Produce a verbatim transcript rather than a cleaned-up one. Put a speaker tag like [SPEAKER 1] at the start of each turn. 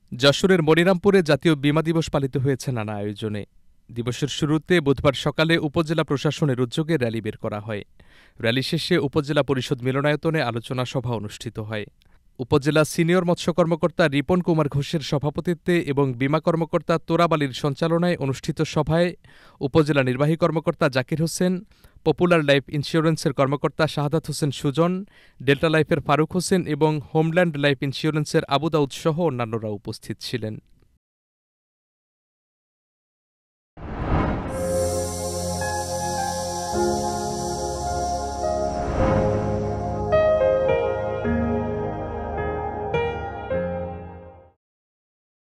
[SPEAKER 1] যশোরের মনিরামপুরে জাতীয় বীমা দিবস পালিত হয়েছে নানা আয়োজনে। দিবসের শুরুতে বুধবার সকালে উপজেলা প্রশাসনের উদ্যোগে র্যালি বের করা হয়। র্যালি শেষে উপজেলা পরিষদ মিলনায়তনে আলোচনা সভা অনুষ্ঠিত হয়। উপজেলা সিনিয়র মৎস্য কর্মকর্তা রিপন কুমার ঘোষের সভাপতিত্বে এবং বীমা কর্মকর্তা তোরাব আলীর সঞ্চালনায় অনুষ্ঠিত সভায় উপজেলা নির্বাহী কর্মকর্তা জাকির হোসেন, পপুলার লাইফ ইন্স্যুরেন্সের কর্মকর্তা শাহাদাত হোসেন সুজন, ডেল্টা লাইফের ফারুক হোসেন এবং হোমল্যান্ড লাইফ ইন্স্যুরেন্সের আবু দাউদ সহ অন্যান্যরা উপস্থিত ছিলেন।